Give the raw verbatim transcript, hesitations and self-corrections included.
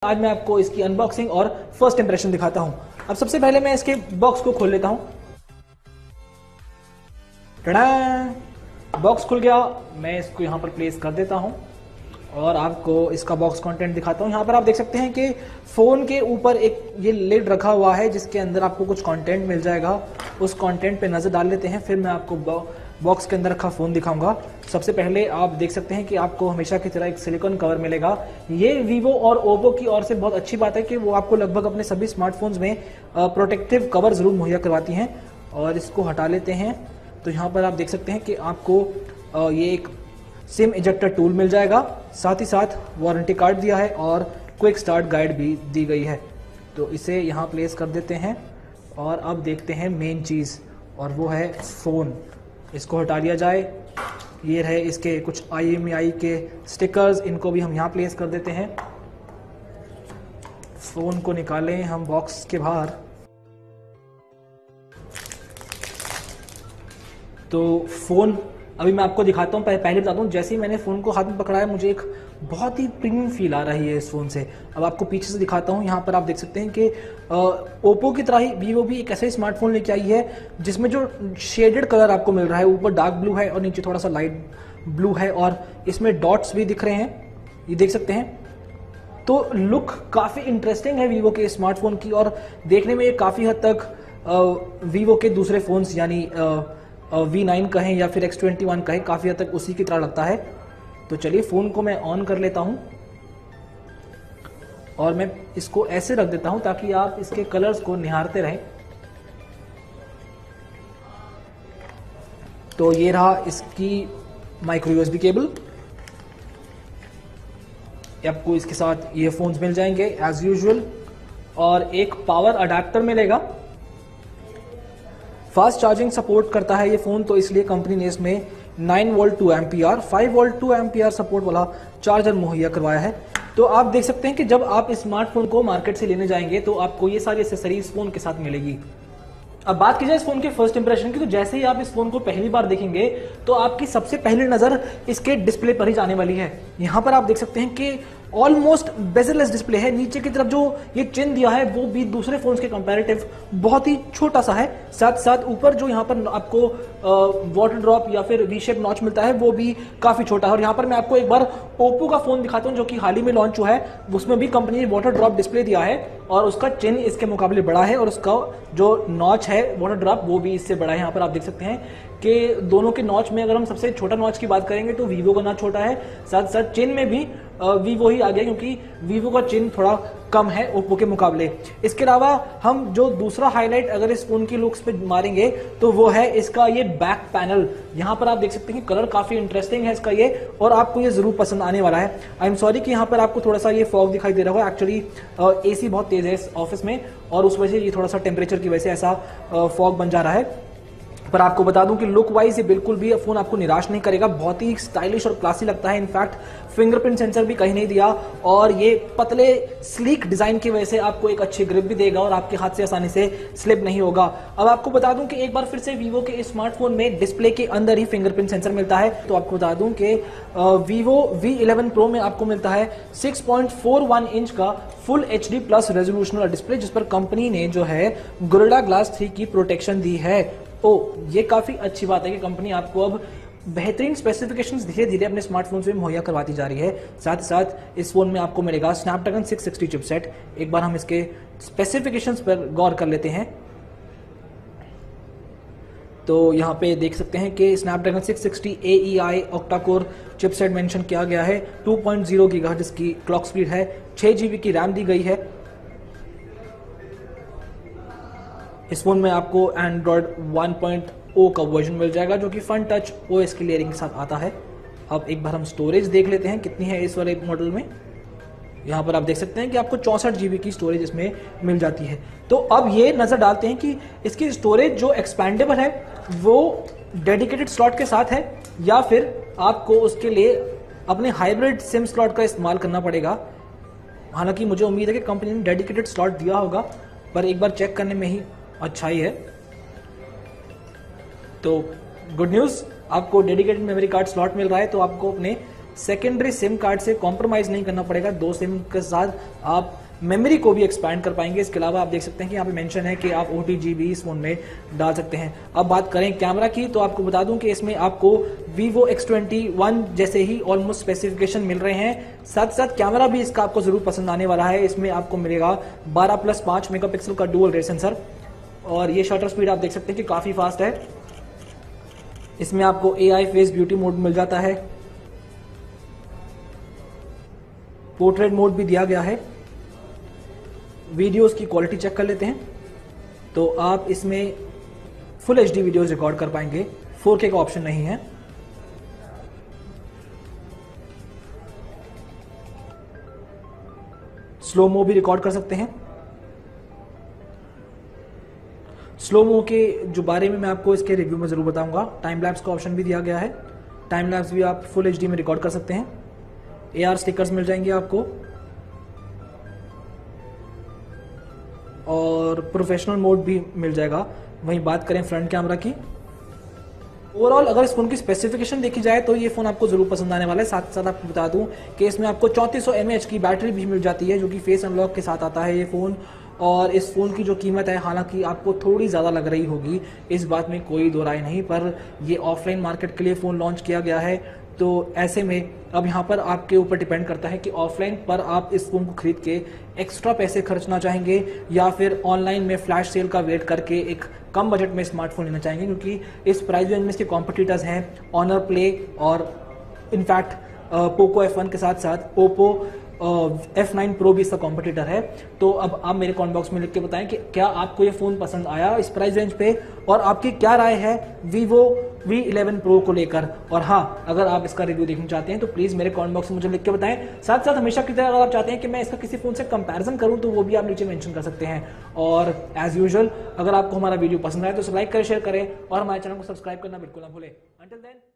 आज मैं आपको इसकी अनबॉक्सिंग और फर्स्ट इंप्रेशन दिखाता हूं। अब सबसे पहले मैं इसके बॉक्स को खोल लेता हूं। टड़ा! बॉक्स खुल गया। मैं इसको यहां पर प्लेस कर देता हूं और आपको इसका बॉक्स कंटेंट दिखाता हूं। यहां पर आप देख सकते हैं कि फोन के ऊपर एक ये लिड रखा हुआ है जिसके अंदर आपको कुछ कंटेंट मिल जाएगा। उस कंटेंट पे नजर डाल लेते हैं, फिर मैं आपको बॉक्स के अंदर रखा फोन दिखाऊंगा। सबसे पहले आप देख सकते हैं कि आपको हमेशा की तरह एक सिलिकॉन कवर मिलेगा। ये वीवो और ओप्पो की ओर से बहुत अच्छी बात है कि वो आपको लगभग अपने सभी स्मार्टफोन्स में प्रोटेक्टिव कवर जरूर मुहैया करवाती हैं। और इसको हटा लेते हैं तो यहाँ पर आप देख सकते हैं कि आपको ये एक सिम इजेक्टर टूल मिल जाएगा, साथ ही साथ वारंटी कार्ड दिया है और क्विक स्टार्ट गाइड भी दी गई है। तो इसे यहाँ प्लेस कर देते हैं और अब देखते हैं मेन चीज़, और वो है फ़ोन। इसको हटा लिया जाए। ये रहे इसके कुछ आई एम ई आई के स्टिकर्स, इनको भी हम यहाँ प्लेस कर देते हैं। फ़ोन को निकालें हम बॉक्स के बाहर। तो फ़ोन अभी मैं आपको दिखाता हूँ। पहले बताता हूँ, जैसे ही मैंने फ़ोन को हाथ में पकड़ा है मुझे एक बहुत ही प्रीमियम फील आ रही है इस फ़ोन से। अब आपको पीछे से दिखाता हूँ। यहाँ पर आप देख सकते हैं कि ओप्पो की तरह ही वीवो भी एक ऐसा स्मार्टफोन लेके आई है जिसमें जो शेडेड कलर आपको मिल रहा है, ऊपर डार्क ब्लू है और नीचे थोड़ा सा लाइट ब्लू है, और इसमें डॉट्स भी दिख रहे हैं, ये देख सकते हैं। तो लुक काफ़ी इंटरेस्टिंग है वीवो के स्मार्टफोन की, और देखने में ये काफ़ी हद तक वीवो के दूसरे फ़ोन्स यानी वी नाइन कहें या फिर एक्स ट्वेंटी वन कहें, काफ़ी हद तक उसी की तरह लगता है। तो चलिए फ़ोन को मैं ऑन कर लेता हूं और मैं इसको ऐसे रख देता हूं ताकि आप इसके कलर्स को निहारते रहें। तो ये रहा इसकी माइक्रो यूएसबी केबल। आपको इसके साथ ईयरफोन्स मिल जाएंगे एज यूजुअल, और एक पावर अडेप्टर मिलेगा। फास्ट चार्जिंग सपोर्ट करता है ये फ़ोन, तो इसलिए कंपनी ने इसमें nine volt two ampere, five volt two ampere support वाला चार्जर मुहैया करवाया है। तो आप देख सकते हैं कि जब आप स्मार्टफोन को मार्केट से लेने जाएंगे तो आपको ये सारी एक्सेसरीज फ़ोन के साथ मिलेगी। अब बात की जाए इस फोन के फर्स्ट इंप्रेशन की, तो जैसे ही आप इस फोन को पहली बार देखेंगे तो आपकी सबसे पहली नजर इसके डिस्प्ले पर ही जाने वाली है। यहाँ पर आप देख सकते हैं कि ऑलमोस्ट बेजरलेस डिस्प्ले है। नीचे की तरफ जो ये चिन्ह दिया है वो भी दूसरे फोन्स के कंपैरेटिव बहुत ही छोटा सा है। साथ साथ ऊपर जो यहाँ पर आपको वाटर ड्रॉप या फिर वी शेप नॉच मिलता है वो भी काफी छोटा है। और यहाँ पर मैं आपको एक बार ओप्पो का फोन दिखाता हूँ जो कि हाल ही में लॉन्च हुआ है, उसमें भी कंपनी ने वाटर ड्रॉप डिस्प्ले दिया है और उसका चिन्ह इसके मुकाबले बड़ा है, और उसका जो नॉच है वाटर ड्रॉप वो भी इससे बड़ा है। यहाँ पर आप देख सकते हैं कि दोनों के नॉच में अगर हम सबसे छोटा नॉच की बात करेंगे तो वीवो का नॉच छोटा है, साथ साथ चिन्ह में भी वीवो ही आ गया क्योंकि वीवो का चिन्ह थोड़ा कम है ओप्पो के मुकाबले। इसके अलावा हम जो दूसरा हाईलाइट अगर इस फोन की लुक्स पे मारेंगे तो वो है इसका ये बैक पैनल। यहाँ पर आप देख सकते हैं कलर काफी इंटरेस्टिंग है इसका ये, और आपको ये जरूर पसंद आने वाला है। आई एम सॉरी कि यहाँ पर आपको थोड़ा सा ये फॉग दिखाई दे रहा होगा, एक्चुअली एसी बहुत तेज है इस ऑफिस में और उस वजह से ये थोड़ा सा टेम्परेचर की वजह से ऐसा फॉग बन जा रहा है। पर आपको बता दूं कि लुक वाइज ये बिल्कुल भी फोन आपको निराश नहीं करेगा, बहुत ही स्टाइलिश और क्लासी लगता है। इनफैक्ट फिंगरप्रिंट सेंसर भी कहीं नहीं दिया, और ये पतले स्लीक डिजाइन की वजह से आपको एक अच्छी ग्रिप भी देगा और आपके हाथ से आसानी से स्लिप नहीं होगा। अब आपको बता दूं कि एक बार फिर से वीवो के स्मार्टफोन में डिस्प्ले के अंदर ही फिंगरप्रिंट सेंसर मिलता है। तो आपको बता दूं कि वीवो वी इलेवन प्रो में आपको मिलता है six point four one inch का full H D plus resolution वाला डिस्प्ले, जिस पर कंपनी ने जो है गोरिल्ला ग्लास थ्री की प्रोटेक्शन दी है। ओ ये काफी अच्छी बात है कि कंपनी आपको अब बेहतरीन स्पेसिफिकेशंस धीरे धीरे अपने स्मार्टफोन्स में मुहैया करवाती जा रही है। साथ ही साथ इस फोन में आपको मिलेगा स्नैपड्रैगन सिक्स सिक्सटी चिपसेट। एक बार हम इसके स्पेसिफिकेशंस पर गौर कर लेते हैं। तो यहाँ पे देख सकते हैं कि Snapdragon six sixty A E I octa core chipset mention किया गया है। टू पॉइंट ज़ीरो गीगाहर्ट्ज़ की क्लॉक स्पीड है, छह जीबी की रैम दी गई है। इस फोन में आपको एंड्रॉयड वन पॉइंट ओ का वर्जन मिल जाएगा जो कि फन टच ओएस की लेयरिंग के साथ आता है। अब एक बार हम स्टोरेज देख लेते हैं कितनी है इस वाले मॉडल में। यहाँ पर आप देख सकते हैं कि आपको चौंसठ जीबी की स्टोरेज इसमें मिल जाती है। तो अब ये नजर डालते हैं कि इसकी स्टोरेज जो एक्सपैंडेबल है वो डेडिकेटेड स्लॉट के साथ है या फिर आपको उसके लिए अपने हाइब्रिड सिम स्लॉट का इस्तेमाल करना पड़ेगा। हालांकि मुझे उम्मीद है कि कंपनी ने डेडिकेटेड स्लॉट दिया होगा, पर एक बार चेक करने में ही अच्छा ही है। तो गुड न्यूज़, आपको डेडिकेटेड मेमोरी कार्ड स्लॉट मिल रहा है, तो आपको अपने सेकेंडरी सिम कार्ड से कॉम्प्रोमाइज नहीं करना पड़ेगा। दो सिम के साथ आप मेमोरी को भी एक्सपैंड कर पाएंगे। इसके अलावा आप देख सकते हैं कि यहाँ पे मेंशन है कि आप ओ टी जी भी इस फोन में डाल सकते हैं। अब बात करें कैमरा की, तो आपको बता दूं कि इसमें आपको Vivo एक्स ट्वेंटी वन जैसे ही ऑलमोस्ट स्पेसिफिकेशन मिल रहे हैं। साथ साथ कैमरा भी इसका आपको जरूर पसंद आने वाला है। इसमें आपको मिलेगा बारह प्लस पांच मेगापिक्सल का डुअल रेड सेंसर, और ये शटर स्पीड आप देख सकते हैं कि काफी फास्ट है। इसमें आपको A I face beauty mode मिल जाता है, पोर्ट्रेट मोड भी दिया गया है। वीडियोस की क्वालिटी चेक कर लेते हैं, तो आप इसमें full H D videos record कर पाएंगे, फोर के का ऑप्शन नहीं है। स्लो मो भी रिकॉर्ड कर सकते हैं। स्लो मो के जो बारे में मैं आपको इसके रिव्यू में जरूर बताऊंगा। टाइम लैप्स का ऑप्शन भी दिया गया है, टाइम लैप्स भी आप फुल एच डी में रिकॉर्ड कर सकते हैं। ए आर स्टिकर्स मिल जाएंगे आपको, और प्रोफेशनल मोड भी मिल जाएगा। वहीं बात करें फ्रंट कैमरा की, ओवरऑल अगर इस फोन की स्पेसिफिकेशन देखी जाए तो ये फोन आपको जरूर पसंद आने वाला है। साथ साथ आपको बता दूं कि इसमें आपको चौंतीस सौ एम ए एच की बैटरी भी मिल जाती है, जो कि फेस अनलॉक के साथ आता है ये फोन। और इस फोन की जो कीमत है, हालांकि आपको थोड़ी ज़्यादा लग रही होगी, इस बात में कोई दो राय नहीं, पर ये ऑफलाइन मार्केट के लिए फ़ोन लॉन्च किया गया है। तो ऐसे में अब यहाँ पर आपके ऊपर डिपेंड करता है कि ऑफलाइन पर आप इस फोन को खरीद के एक्स्ट्रा पैसे खर्चना चाहेंगे, या फिर ऑनलाइन में फ्लैश सेल का वेट करके एक कम बजट में स्मार्टफोन लेना चाहेंगे। क्योंकि इस प्राइस रेंज में इसके कॉम्पिटिटर्स हैं ऑनर प्ले, और इनफैक्ट पोको एफ वन के साथ साथ ओप्पो एफ नाइन प्रो भी इसका कॉम्पिटिटर है। तो अब आप मेरे कमेंट बॉक्स में लिख के बताएं कि क्या आपको ये फोन पसंद आया इस प्राइस रेंज पे, और आपकी क्या राय है Vivo वी इलेवन प्रो को लेकर। और हाँ, अगर आप इसका रिव्यू देखना चाहते हैं तो प्लीज मेरे कमेंट बॉक्स में मुझे लिख के बताएं। साथ साथ हमेशा की तरह अगर आप चाहते हैं कि मैं इसका किसी फोन से कंपैरिजन करूं तो वो भी आप नीचे मेंशन कर सकते हैं। और एज यूजुअल, अगर आपको हमारा वीडियो पसंद आए तो लाइक करें, शेयर करें, और हमारे चैनल को सब्सक्राइब करना बिल्कुल ना भूलें। Until then.